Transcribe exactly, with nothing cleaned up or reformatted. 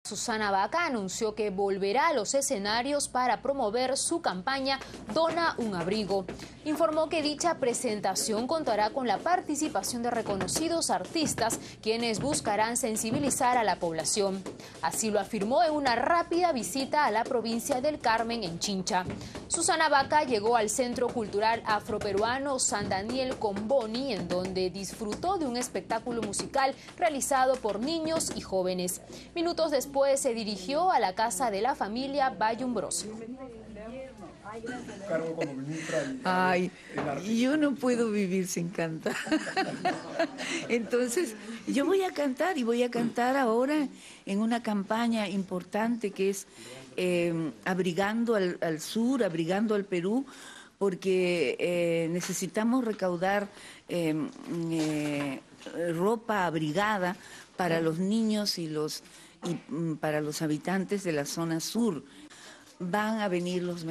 Susana Baca anunció que volverá a los escenarios para promover su campaña Dona un abrigo. Informó que dicha presentación contará con la participación de reconocidos artistas, quienes buscarán sensibilizar a la población. Así lo afirmó en una rápida visita a la provincia del Carmen, en Chincha. Susana Baca llegó al Centro Cultural Afroperuano San Daniel Comboni, en donde disfrutó de un espectáculo musical realizado por niños y jóvenes. Minutos después se dirigió a la casa de la familia Bayumbroso. Ay, yo no puedo vivir sin cantar. Entonces, yo voy a cantar y voy a cantar ahora en una campaña importante que es eh, abrigando al, al sur, abrigando al Perú, porque eh, necesitamos recaudar eh, eh, ropa abrigada para los niños y los y para los habitantes de la zona sur. Van a venir los